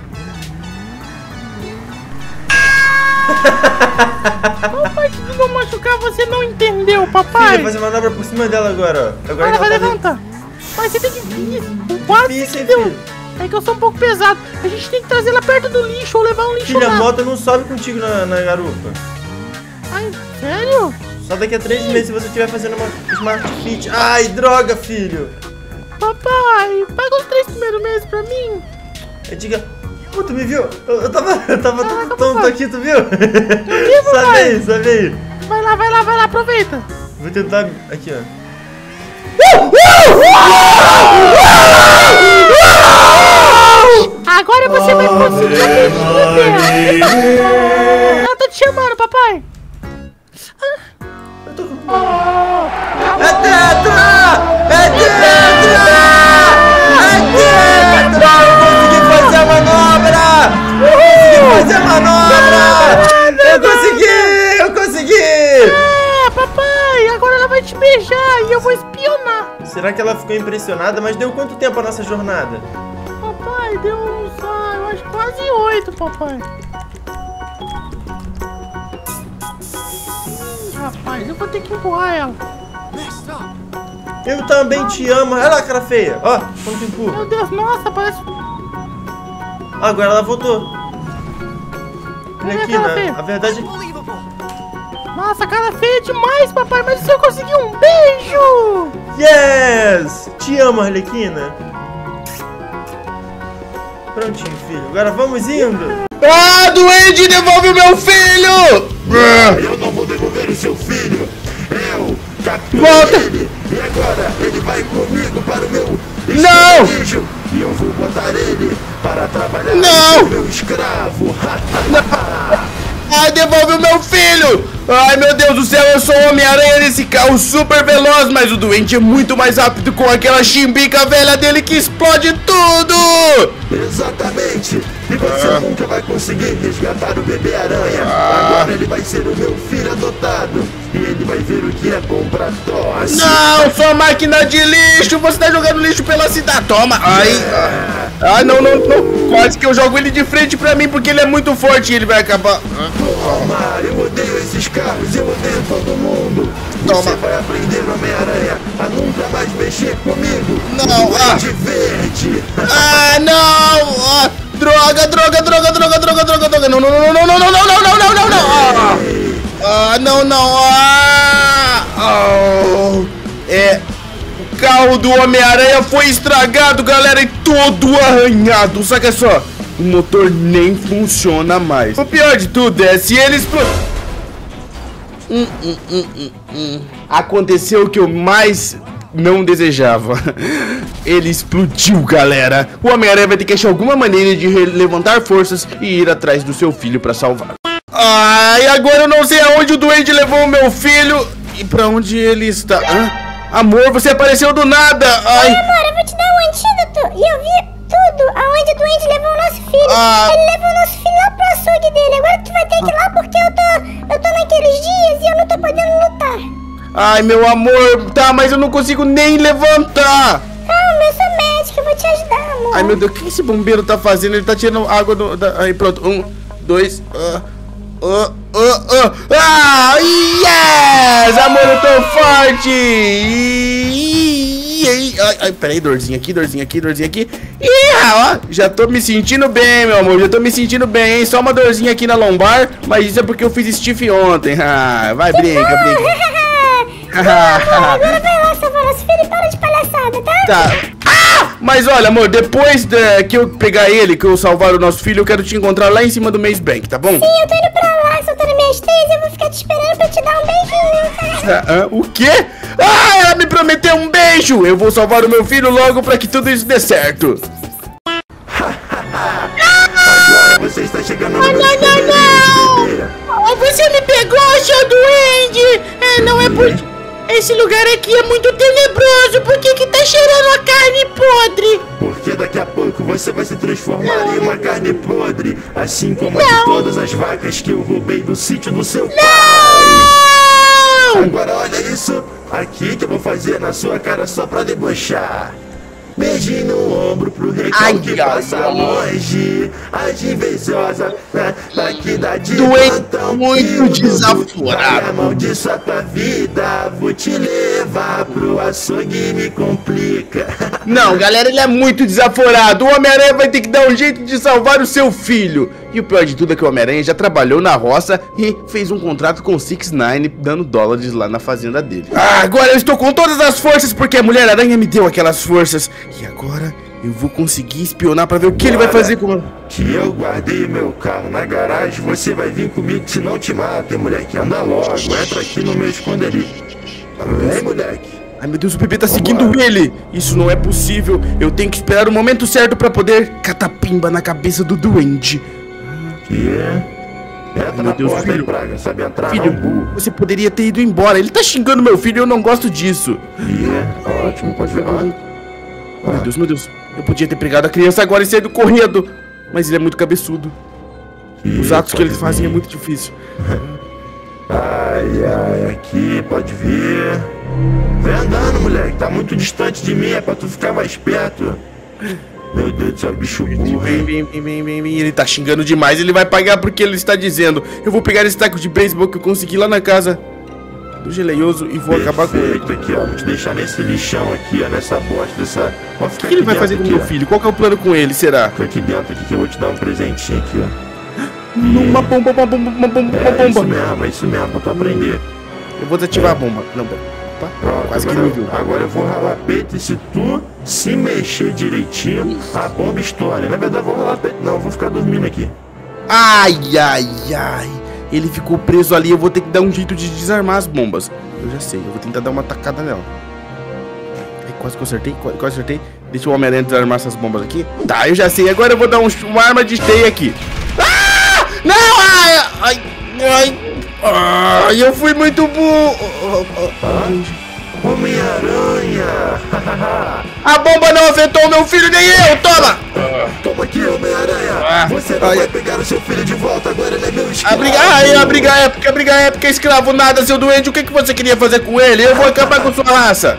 Papai, que não machucar você não entendeu, papai. Filho, fazer manobra por cima dela agora, ó. Agora Ela vai ela tá levantar. Mas você tem que vir. Quase Difícil, que deu. filho. É que eu sou um pouco pesado. A gente tem que trazer ela perto do lixo ou levar um lixo Filha, a lá. moto não sobe contigo na, na garupa. Ai, sério? Só daqui a três meses se você estiver fazendo uma Smart Fit. Ai, droga, filho. Papai, paga os três primeiros meses pra mim. Eu diga... Pô, tu me viu? Eu, eu tava... Eu tava Caraca, tonto papai. aqui, tu viu? vi, Sabe papai. aí, sabe aí. Vai lá, vai lá, vai lá, aproveita. Vou tentar... Aqui, ó. Agora você vai conseguir a dela. Ela tá te chamando, papai. Eu tô com... É tetra! É tetra! É tetra! Eu consegui fazer a manobra! Eu consegui fazer a manobra! Eu consegui! Eu consegui! É, papai, agora ela vai te beijar e eu vou espionar. Será que ela ficou impressionada? Mas deu quanto tempo a nossa jornada? Papai, deu uns, ah, eu acho quase oito, papai. Ih, rapaz, eu vou ter que empurrar ela. Eu também te amo. Olha lá, cara feia. Ó, como te empurra. Meu Deus, nossa, parece... Agora ela voltou. Olha Olha aqui, a cara né? feia. A verdade... Nossa, cara feia demais, papai, mas se eu conseguir um beijo! Yes! Te amo, Arlequina. Prontinho, filho. Agora vamos indo. Ah, Duende, devolve o meu filho! Eu não vou devolver o seu filho. Eu capturei Volta. ele. E agora ele vai comigo para o meu Não! esconderijo. E eu vou botar ele para trabalhar Não. como meu escravo. Ai, devolve o meu filho! Ai, meu Deus do céu, eu sou o Homem-Aranha nesse carro super veloz, mas o Duende é muito mais rápido com aquela chimbica velha dele que explode tudo! Exatamente. E você nunca vai conseguir resgatar o bebê aranha. Agora ele vai ser o meu filho adotado. E ele vai ver o que é bom pra tosse. Não, sua máquina de lixo! Você tá jogando lixo pela cidade! Toma! Ai! Ai, não, não, não! Quase que eu jogo ele de frente pra mim porque ele é muito forte e ele vai acabar. Toma, eu odeio esses carros, eu odeio todo mundo. Toma. Você vai aprender, Homem-Aranha, a nunca mais mexer comigo. Não, ah. Duende Verde. Ah, não! Ah, droga, droga, droga, droga, droga, droga, droga! Não, não, não, não, não, não, não, não, não, não, não, não! Ah, ah não, não! Ah! Oh. É. O carro do Homem-Aranha foi estragado, galera, e todo arranhado. Saca só, o motor nem funciona mais. O pior de tudo é se ele explodir. Hum, hum, hum, hum, hum. Aconteceu o que eu mais não desejava. Ele explodiu, galera. O Homem-Aranha vai ter que achar alguma maneira de levantar forças e ir atrás do seu filho pra salvar. Ai, agora eu não sei aonde o Duende levou o meu filho e pra onde ele está. Hã? Amor, você apareceu do nada. Ai. Oi, amor, eu vou te dar um antídoto. E eu vi tudo aonde o Duende levou o nosso filho. Ah. Ele levou o nosso filho lá pro açougue dele. Agora tu vai ter que ir lá porque eu tô, eu tô naqueles dias e eu não tô podendo lutar. Ai, meu amor. Tá, mas eu não consigo nem levantar. Calma, eu sou médica, eu vou te ajudar, amor. Ai, meu Deus, o que esse bombeiro tá fazendo? Ele tá tirando água do... Da... Aí, pronto. Um, dois... Uh, uh, uh, uh. Ah, yes! Amor, eu tô forte! Ai, ai, peraí, dorzinha aqui, dorzinha aqui, dorzinha aqui. Ih, ó, já tô me sentindo bem, meu amor. Já tô me sentindo bem, hein? Só uma dorzinha aqui na lombar, mas isso é porque eu fiz stiff ontem. Ah, vai, brinca, brinca. Agora vai lá salvar nosso filho e para de palhaçada, tá? Tá. Ah! Mas olha, amor, depois de, que eu pegar ele, que eu salvar o nosso filho, eu quero te encontrar lá em cima do Maze Bank, tá bom? Sim, eu tô indo pra lá, soltando minhas teias e eu vou ficar te esperando pra te dar um beijinho, tá? Ah, ah, o quê? Ah, ela me prometeu um beijo! Eu vou salvar o meu filho logo pra que tudo isso dê certo. Agora você está chegando no Não, meu não, esconderijo. não! Você me pegou, seu Duende! É, não é por... Esse lugar aqui é muito tenebroso. Por que que tá cheirando a carne podre? Porque daqui a pouco você vai se transformar em uma carne podre, assim como a de todas as vacas que eu roubei do sítio do seu pai. Não! Agora olha isso aqui que eu vou fazer na sua cara só pra debochar. beijinho no ombro pro recalque passa longe. A invejosa daqui da de plantão, muito desaforado. A mão de sua tua vida, vou te levar pro açougue e me complica. Não, galera, ele é muito desaforado. O Homem-Aranha vai ter que dar um jeito de salvar o seu filho. E o pior de tudo é que o Homem-Aranha já trabalhou na roça e fez um contrato com o Six Nine, dando dólares lá na fazenda dele. Ah, agora eu estou com todas as forças porque a Mulher-Aranha me deu aquelas forças. E agora eu vou conseguir espionar pra ver o que ele vai fazer com... Que eu guardei meu carro na garagem, você vai vir comigo se não te mata, moleque. Anda logo, entra aqui no meu esconderijo. Vem, moleque. Ai, meu Deus, o bebê tá seguindo ele. Isso não é possível. Eu tenho que esperar o momento certo pra poder catapimba na cabeça do duende. Que é? Entra Meu na Deus, porta aí, filho. praga. Sabe entrar, Filho, não, burro. você poderia ter ido embora. Ele tá xingando meu filho e eu não gosto disso. Que é? Ótimo, pode ver. Ah. Meu Deus, meu Deus. Eu podia ter pegado a criança agora e saído correndo. Mas ele é muito cabeçudo. Os atos que eles fazem é muito difícil. Ai, ai, aqui, pode vir. Vem andando, moleque. Tá muito distante de mim, é pra tu ficar mais perto. Meu Deus do céu, bicho burro. Vem, vem, vem, vem, vem, vem. Ele tá xingando demais. Ele vai pagar porque ele está dizendo. Eu vou pegar esse taco de beisebol que eu consegui lá na casa do Geleioso e vou acabar com ele. Perfeito, aqui, ó. Vou te deixar nesse lixão aqui, ó. Nessa bosta, dessa... O que, que ele vai fazer com o meu filho? Qual que é o plano com ele, será? Fica aqui dentro aqui que eu vou te dar um presentinho aqui, ó. Uma bomba, uma bomba, uma bomba, uma É isso bomba. mesmo, é isso mesmo, pra tu aprender. Eu vou desativar a bomba. Não, pera. Opa, Pronto, quase que agora, não viu. agora eu vou ralar peito e se tu se mexer direitinho, a bomba estoura. Na verdade, eu vou ralar peito. Não, eu vou ficar dormindo aqui. Ai, ai, ai. Ele ficou preso ali. Eu vou ter que dar um jeito de desarmar as bombas. Eu já sei. Eu vou tentar dar uma tacada nela. Ai, quase que eu acertei. Quase que eu acertei. Deixa o Homem-Aranha desarmar essas bombas aqui. Tá, eu já sei. Agora eu vou dar um, uma arma de teia aqui. Ah! Não! Ai, ai, ai. Ai, eu fui muito burro. Homem-Aranha! A bomba não afetou meu filho nem eu. Toma! Toma aqui, Homem-Aranha! Ah, Você não ai. vai pegar o seu filho de volta, agora ele é meu A escravo! briga, ai, a briga épica, a briga épica, escravo nada, seu doente. O que, que você queria fazer com ele? Eu vou acabar com sua raça.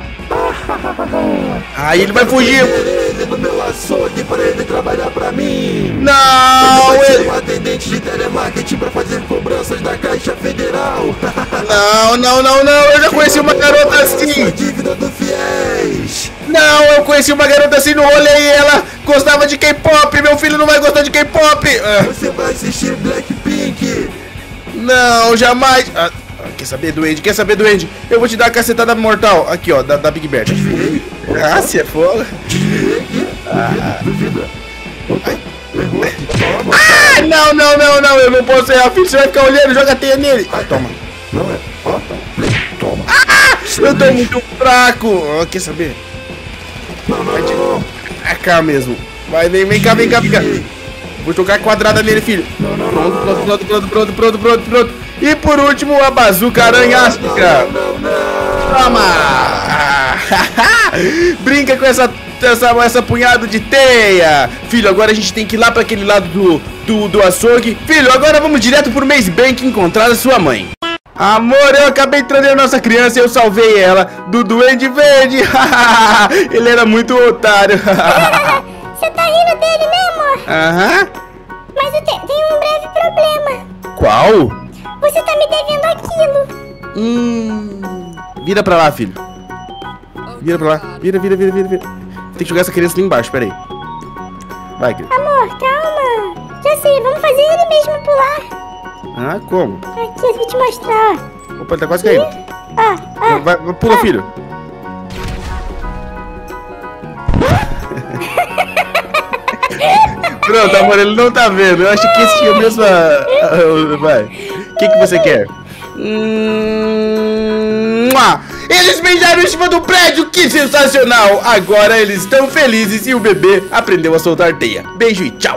Aí ele vai fugir. Ele no meu açougue para ele trabalhar pra mim! Não, Ele vai ser ele... um atendente de telemarketing pra fazer cobranças da Caixa Federal! Não, não, não, não. Eu já conheci uma garota Sua assim. dívida do fiéis! Não, eu conheci uma garota assim no rolê e ela gostava de K-pop. Meu filho não vai gostar de K-pop. Ah, Você vai assistir Blackpink! não, jamais. Ah, quer saber, duende? Quer saber, duende? Eu vou te dar a cacetada mortal. Aqui, ó, da, da Big Bert. Ah, se é fogo. Duvida! Opa! Errou! Toma! Ah, não, não, não, não. Eu não posso errar, filho. Você vai ficar olhando, joga a teia nele. Ah, toma. Não é? Ó! Toma! Eu tô muito fraco. Ah, quer saber? Não, não, não, não! É cá mesmo. Vai, vem, vem cá, vem cá, vem cá. Vou jogar quadrada nele, filho. Pronto, pronto, pronto, pronto, pronto, pronto, pronto, pronto. E por último, a bazuca aranhástica. Não, não! Toma! Brinca com essa, essa, essa punhado de teia. Filho, agora a gente tem que ir lá pra aquele lado do, do, do açougue. Filho, agora vamos direto pro Maze Bank encontrar a sua mãe. Amor, eu acabei de trazer a nossa criança e eu salvei ela do Duende Verde. Ele era muito otário. Você tá rindo dele, né, amor? Aham. Mas eu te- tenho um breve problema. Qual? Você tá me devendo aquilo. Hum. Vira pra lá, filho. Vira pra lá. Vira, vira, vira, vira, vira. Tem que jogar essa criança ali embaixo, pera aí. Vai, querido. Amor, calma. Já sei, vamos fazer ele mesmo pular. Ah, como? Aqui, eu vou te mostrar, ó. Opa, ele tá quase caindo. Ó, ó. Vai, vai, pula, filho. Pronto, amor, ele não tá vendo. Eu acho que esse tinha a mesma... Vai. O que, que você quer? Hum... Eles beijaram em cima do prédio, que sensacional! Agora eles estão felizes e o bebê aprendeu a soltar teia. Beijo e tchau!